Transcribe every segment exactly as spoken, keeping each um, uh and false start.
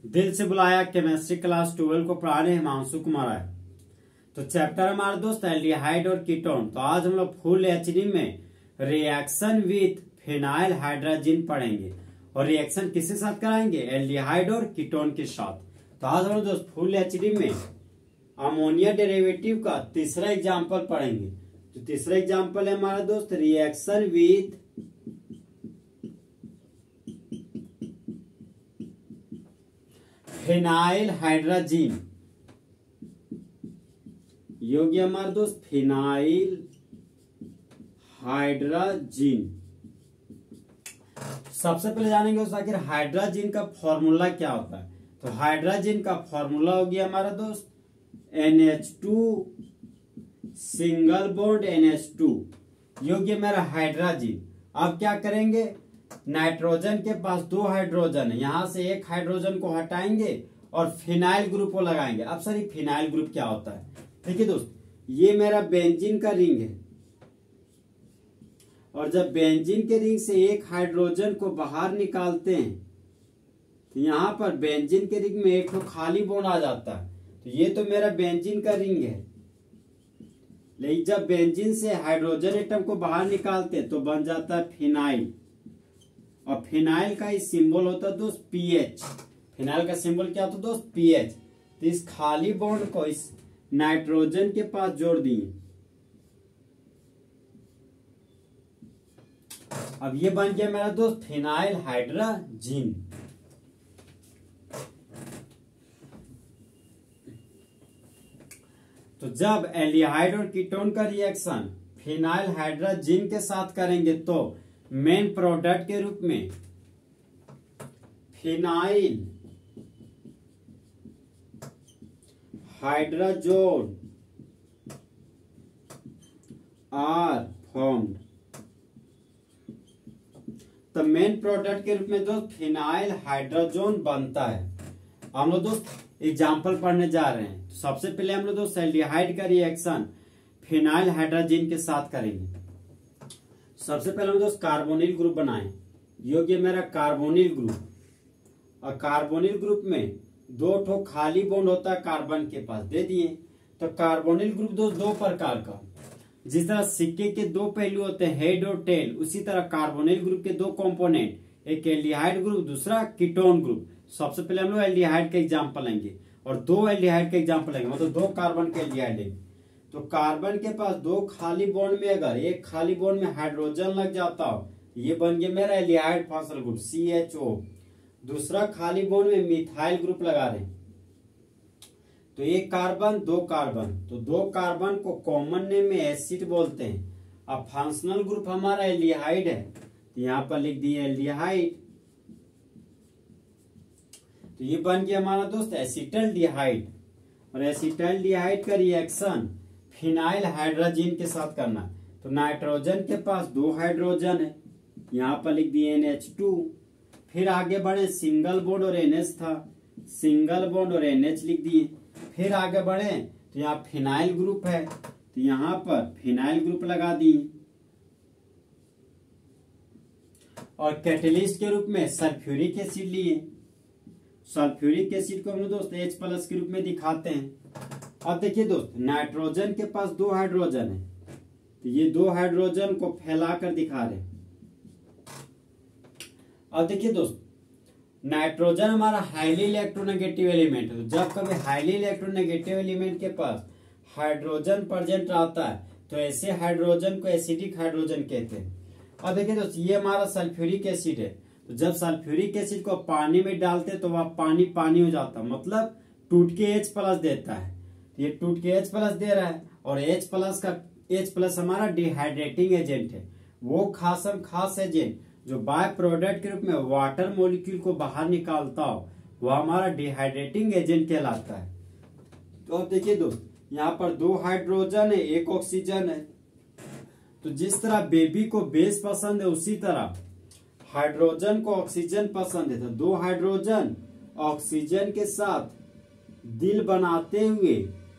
दिल से बुलाया केमिस्ट्री क्लास ट्वेल्व को पढ़ाने हिमांशु कुमार आए। तो चैप्टर हमारा दोस्त एल्डिहाइड और कीटोन। तो आज हम लोग फुल एचडी में रिएक्शन विथ फिनाइल हाइड्रोजन पढ़ेंगे और रिएक्शन किसके साथ कराएंगे? एल्डिहाइड और कीटोन के साथ। तो आज हम लोग दोस्त फुल एचडी में अमोनिया डेरिवेटिव का तीसरा एग्जाम्पल पढ़ेंगे। तो तीसरा एग्जाम्पल है हमारा दोस्त रिएक्शन विथ फिनाइल हाइड्रोजन। योग्य हमारे दोस्त फिनाइल हाइड्रोजन। सबसे पहले जानेंगे उस आखिर हाइड्रोजन का फॉर्मूला क्या होता है। तो हाइड्रोजन का फॉर्मूला हो गया हमारा दोस्त N H two single bond N H two. योग्य मेरा हाइड्रोजन। अब क्या करेंगे? नाइट्रोजन के पास दो हाइड्रोजन है, यहां से एक हाइड्रोजन को हटाएंगे और फिनाइल ग्रुप को लगाएंगे। अब सर ये फिनाइल ग्रुप क्या होता है? देखिए दोस्त, ये मेरा बेंजीन का रिंग है और जब बेंजीन के रिंग से एक हाइड्रोजन को बाहर निकालते हैं तो यहां पर बेंजीन के रिंग में एक तो खाली बॉन्ड आ जाता है। तो ये तो मेरा बेंजीन का रिंग है, लेकिन जब बेंजीन से हाइड्रोजन एटम को बाहर निकालते हैं तो बन जाता है फिनाइल। और फिनाइल का इस सिंबल होता है दोस्त पीएच। फिनाइल का सिंबल क्या होता है दोस्त? पीएच। तो इस खाली बॉन्ड को इस नाइट्रोजन के पास जोड़ दिए। अब ये बन गया मेरा दोस्त फिनाइल हाइड्रोजन। तो जब एल्डिहाइड और कीटोन का रिएक्शन फिनाइल हाइड्रोजन के साथ करेंगे तो मेन प्रोडक्ट के रूप में फिनाइल हाइड्रोजन आर फॉर्म्ड। तो मेन प्रोडक्ट के रूप में दोस्त फिनाइल हाइड्रोजन बनता है। हम लोग दोस्त एग्जाम्पल पढ़ने जा रहे हैं। तो सबसे पहले हम लोग दोस्त एल्डिहाइड का रिएक्शन फिनाइल हाइड्रोजन के साथ करेंगे। सबसे पहले हम दोस्त कार्बोनिल ग्रुप बनाएं। योग्य मेरा कार्बोनिल ग्रुप। और कार्बोनिल ग्रुप में दो ठो खाली बॉन्ड होता है कार्बन के पास, दे दिए। तो कार्बोनिल ग्रुप दोस्त दो प्रकार का, जिस तरह सिक्के के दो पहलू होते हैं हेड और टेल, उसी तरह कार्बोनिल ग्रुप के दो कंपोनेंट, एक एल्डिहाइड ग्रुप दूसरा कीटोन ग्रुप। सबसे पहले हम लोग एल्डिहाइड का एग्जाम्पल लेंगे और दो एल्डिहाइड का एग्जाम्पल लेंगे, मतलब दो कार्बन के एल्डिहाइड लेंगे। तो कार्बन के पास दो खाली बॉन्ड में अगर एक खाली बॉन्ड में हाइड्रोजन लग जाता हो, ये बन गया मेरा aldehyde phosphorus group C H O. दूसरा खाली बॉन्ड में मिथाइल ग्रुप लगा रहे हैं, तो एक कार्बन दो कार्बन, तो दो कार्बन को कॉमन नेम में एसिड बोलते हैं। अब फंक्शनल ग्रुप हमारा एल्डिहाइड है, तो यहां पर लिख दिए एल्डिहाइड। तो ये बन गया हमारा दोस्त एसिटल्डिहाइड। और एसिटल्डिहाइड का रिएक्शन फिनाइल हाइड्रोजन के साथ करना। तो नाइट्रोजन के पास दो हाइड्रोजन है, यहां पर लिख दिए एन एच टू। फिर आगे बढ़े, सिंगल बॉन्ड और एन एच था, सिंगल बॉन्ड और एन एच लिख दिए। फिर आगे बढ़े तो यहाँ फिनाइल ग्रुप है, तो यहां पर फिनाइल ग्रुप लगा दिए। और कैटेलिस्ट के रूप में सल्फ्यूरिक एसिड लिए। सल्फ्यूरिक एसिड को हम लोग दोस्त H प्लस के रूप में दिखाते हैं। अब देखिए दोस्त, नाइट्रोजन के पास दो हाइड्रोजन है, तो ये दो हाइड्रोजन को फैलाकर दिखा रहे। अब देखिए दोस्त, नाइट्रोजन हमारा हाईली इलेक्ट्रोनेगेटिव एलिमेंट है। तो जब कभी हाईली इलेक्ट्रोनेगेटिव एलिमेंट के पास हाइड्रोजन प्रेजेंट रहता है तो ऐसे हाइड्रोजन को एसिडिक हाइड्रोजन कहते हैं। अब देखिए दोस्त, ये हमारा सल्फ्यूरिक एसिड है। तो जब सल्फ्यूरिक एसिड को पानी में डालते तो वह पानी पानी हो जाता, मतलब टूट के H प्लस देता है। ये टूट के H प्लस दे रहा है और H प्लस का H प्लस हमारा डिहाइड्रेटिंग एजेंट है। वो खासम खास एजेंट जो बाय प्रोडक्ट के रूप में वाटर मॉलिक्यूल को बाहर निकालता हो, वह हमारा डिहाइड्रेटिंग एजेंट कहलाता है। तो अब देखिए दोस्त, यहाँ पर दो हाइड्रोजन है, एक ऑक्सीजन है। तो जिस तरह बेबी को बेस पसंद है, उसी तरह हाइड्रोजन को ऑक्सीजन पसंद है। तो दो हाइड्रोजन ऑक्सीजन के साथ दिल बनाते हुए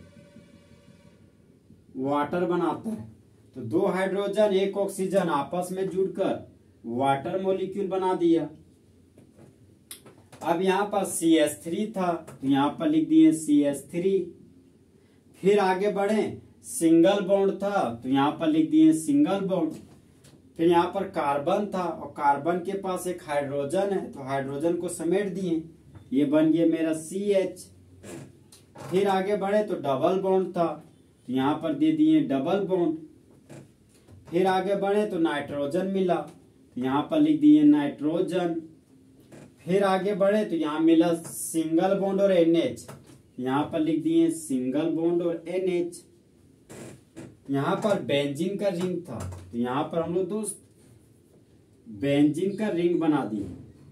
वाटर बनाता है। तो दो हाइड्रोजन एक ऑक्सीजन आपस में जुड़कर वाटर मॉलिक्यूल बना दिया। अब यहाँ पर सी एच थ्री था तो यहाँ पर लिख दिए सी एच थ्री। फिर आगे बढ़े, सिंगल बॉन्ड था तो यहाँ पर लिख दिए सिंगल बॉन्ड। फिर यहाँ पर कार्बन था और कार्बन के पास एक हाइड्रोजन है तो हाइड्रोजन को समेट दिए, ये बन गया मेरा सी एच। फिर आगे बढ़े तो डबल बॉन्ड था तो यहाँ पर दे दिए डबल बॉन्ड। फिर आगे बढ़े तो नाइट्रोजन मिला तो यहाँ पर लिख दिए नाइट्रोजन। फिर आगे बढ़े तो यहाँ मिला सिंगल बॉन्ड और एन एच, यहाँ पर लिख दिए सिंगल बॉन्ड और एन एच। यहाँ पर बेंजीन का रिंग था तो यहाँ पर हम लोग दोस्त बेंजीन का रिंग बना दिए।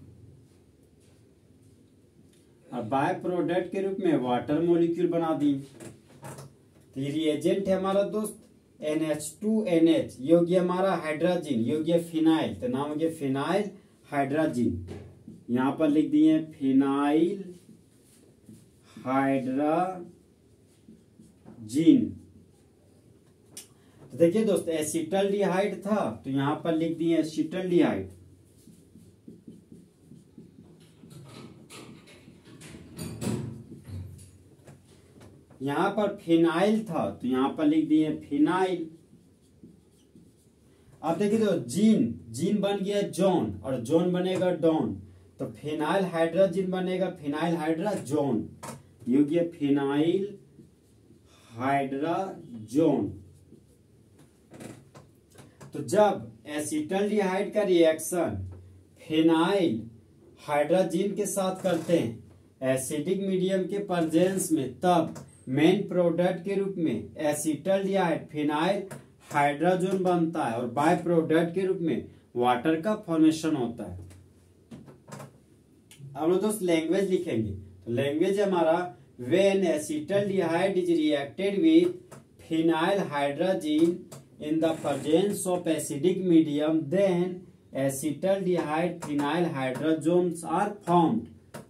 अब बाय प्रोडक्ट के रूप में वाटर मॉलिक्यूल बना दिए। तो ये रिएजेंट है हमारा दोस्त N H two N H, ये हो गया हमारा हाइड्रोजन, ये हो गया फिनाइल, तो नाम हो गया फिनाइल हाइड्रोजन। यहाँ पर लिख दिए फिनाइल हाइड्रोजन। तो देखिए दोस्त एसिटल्डिहाइड था तो यहाँ पर लिख दिए एसिटल्डिहाइड। यहाँ पर फिनाइल था तो यहाँ पर लिख दिए फिनाइल। अब देखिए तो जीन, जीन बन गया जॉन और जॉन बनेगा डॉन, तो फिनाइल हाइड्रोजन बनेगा फिनाइल हाइड्रोजोन, ये हो गया फिनाइल हाइड्रोजोन। तो जब एसिटल्डिहाइड का रिएक्शन फिनाइल हाइड्रोजन के साथ करते हैं एसिडिक मीडियम के प्रेजेंस में, तब मेन प्रोडक्ट के रूप में एसिटल्डिहाइड फिनाइल हाइड्रोजन बनता है और बाय प्रोडक्ट के रूप में वाटर का फॉर्मेशन होता है। अब लोग दोस्त लैंग्वेज लिखेंगे, तो लैंग्वेज हमारा when acetaldehyde is reacted with phenyl hydrogen in the presence of acidic medium, then acetaldehyde phenyl hydrogens are formed.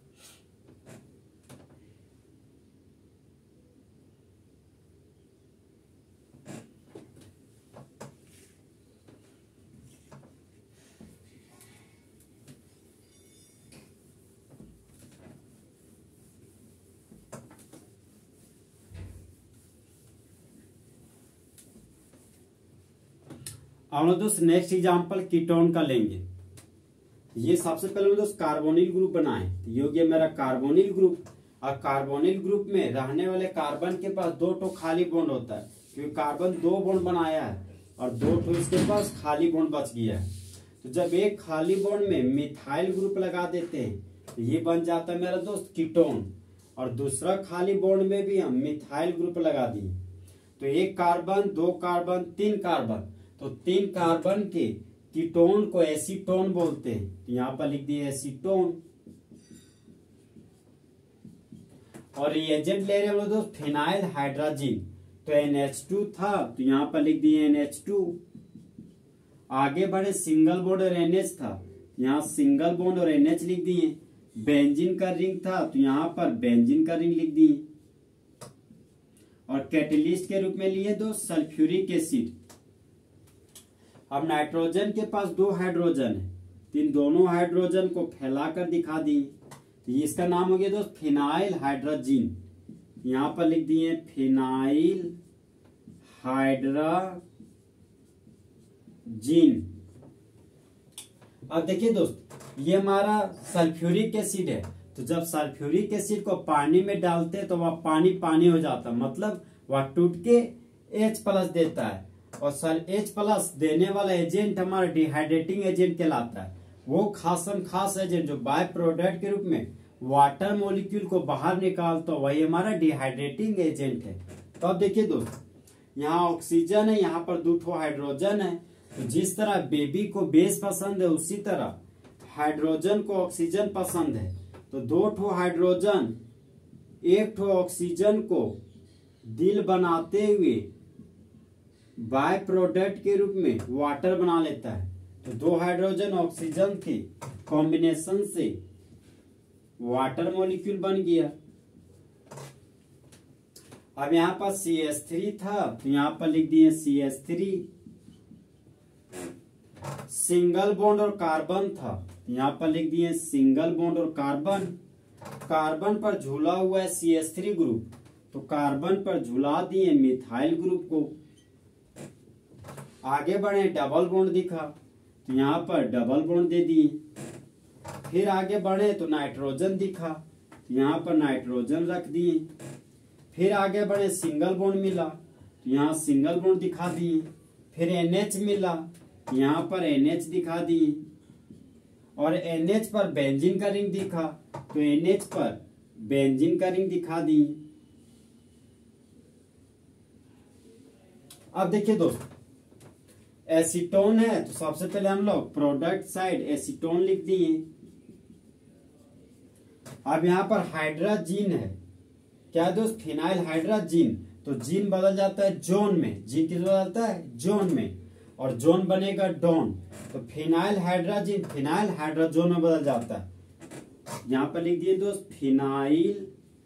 हम लोग दोस्त नेक्स्ट एग्जांपल कीटोन का लेंगे। ये सबसे पहले दोस्त कार्बोनिल ग्रुप बनाए, ये हो गया मेरा कार्बोनिल ग्रुप। और कार्बोनिल ग्रुप में रहने वाले कार्बन के पास दो ठो खाली बॉन्ड होता है, क्योंकि कार्बन दो बॉन्ड बनाया है और दो ठो इसके पास खाली बॉन्ड बच गया है। तो जब एक खाली बॉन्ड में मिथाइल ग्रुप लगा देते हैं तो ये बन जाता है मेरा दोस्त कीटोन, और दूसरा खाली बॉन्ड में भी हम मिथाइल ग्रुप लगा दिए तो एक कार्बन, दो कार्बन, तीन कार्बन, तो तीन कार्बन के कीटोन को एसीटोन बोलते हैं। तो यहाँ पर लिख दिए एसीटोन। और रिएजेंट ले रहे हैं हम लोग दोस्त फिनाइल हाइड्रोजन, तो एन एच टू था तो यहाँ पर लिख दिए एन एच टू। आगे बढ़े सिंगल बॉन्ड और एन एच था, यहाँ सिंगल बॉन्ड और एन एच लिख दिए। बेंजीन का रिंग था तो यहाँ पर बेंजीन का रिंग लिख दिए। और कैटेलिस्ट के रूप में लिए दो सल्फ्यूरिक एसिड। अब नाइट्रोजन के पास दो हाइड्रोजन है, इन दोनों हाइड्रोजन को फैलाकर दिखा दिए, तो इसका नाम हो गया दोस्त फिनाइल हाइड्रोजन। यहाँ पर लिख दिए फिनाइल हाइड्रोजन। अब देखिए दोस्त ये हमारा सल्फ्यूरिक एसिड है, तो जब सल्फ्यूरिक एसिड को पानी में डालते तो वह पानी पानी हो जाता, मतलब वह टूट के H प्लस देता है। और सर H प्लस देने वाला एजेंट हमारा डिहाइड्रेटिंग एजेंट कहलाता है। वो खासम खास एजेंट जो बाय प्रोडक्ट के रूप में वाटर मॉलिक्यूल को बाहर निकालता है, वही हमारा डिहाइड्रेटिंग एजेंट है। तो अब देखिए दोस्त यहाँ ऑक्सीजन है, यहाँ पर दो ठो हाइड्रोजन है। तो जिस तरह बेबी को बेस पसंद है उसी तरह हाइड्रोजन को ऑक्सीजन पसंद है। तो दो ठो हाइड्रोजन एक ठो ऑक्सीजन को दिल बनाते हुए बाय प्रोडक्ट के रूप में वाटर बना लेता है। तो दो हाइड्रोजन ऑक्सीजन के कॉम्बिनेशन से वाटर मॉलिक्यूल बन गया। अब यहाँ पर सी एच थ्री था तो यहाँ पर लिख दिए C H three. Single bond और कार्बन था, यहाँ पर लिख दिए सिंगल बॉन्ड और कार्बन। कार्बन पर झूला हुआ है सी एच थ्री ग्रुप, तो कार्बन पर झूला दिए मिथाइल ग्रुप को। आगे बढ़े, डबल बॉन्ड दिखा तो यहाँ पर डबल बॉन्ड दे दिए। फिर आगे बढ़े तो नाइट्रोजन दिखा तो यहाँ पर नाइट्रोजन रख दिए। फिर आगे बढ़े, सिंगल बॉन्ड मिला तो यहाँ सिंगल बॉन्ड दिखा दिए। फिर एन एच मिला, यहाँ पर एन एच दिखा दिए। और एन एच पर बेंजीन का रिंग दिखा तो एन एच पर बेंजीन का रिंग दिखा दी। अब देखिए दोस्त, एसीटोन है तो सबसे पहले हम लोग प्रोडक्ट साइड एसीटोन लिख दिए। अब यहाँ पर हाइड्राजीन है, क्या दोस्त, फिनाइल हाइड्राजीन। तो जीन बदल जाता है जोन में, जीन किस बदलता है, जोन में, और जोन बनेगा डोन। तो फिनाइल हाइड्राजीन फिनाइल हाइड्राजोन में बदल जाता है। यहां पर लिख दिए दोस्त फिनाइल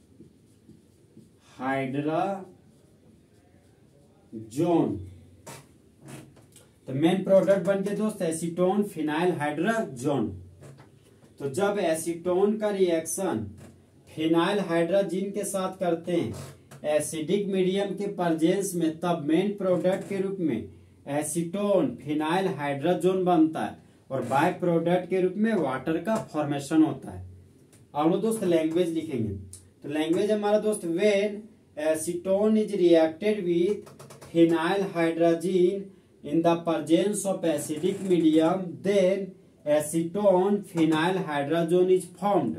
हाइड्राजोन। तो मेन प्रोडक्ट बन गया दोस्त एसीटोन फिनाइल हाइड्राजोन। तो जब एसीटोन का रिएक्शन फिनाइल हाइड्राजीन के साथ करते हैं एसिडिक मीडियम के प्रेजेंस में, तब मेन प्रोडक्ट के रूप में एसीटोन फिनाइल हाइड्राजोन बनता है और बाय प्रोडक्ट के रूप में वाटर का फॉर्मेशन होता है। अब लोग दोस्त लैंग्वेज लिखेंगे, तो लैंग्वेज हमारा दोस्त when acetone is reacted with phenyl hydrazine in the presence of acidic medium, then acetone phenyl hydrazone is formed.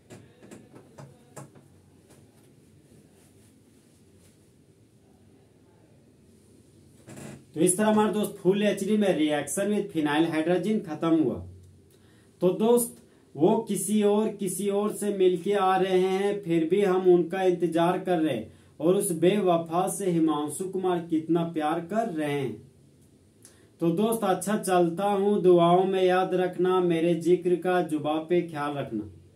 तो इस तरह हमारा दोस्त फुल एचडी में रिएक्शन विद फिनाइल हाइड्रोजन खत्म हुआ। तो दोस्त वो किसी और किसी और से मिलके आ रहे हैं, फिर भी हम उनका इंतजार कर रहे हैं, और उस बेवफा से हिमांशु कुमार कितना प्यार कर रहे हैं। तो दोस्त अच्छा चलता हूँ, दुआओं में याद रखना, मेरे जिक्र का जुबा पे ख्याल रखना।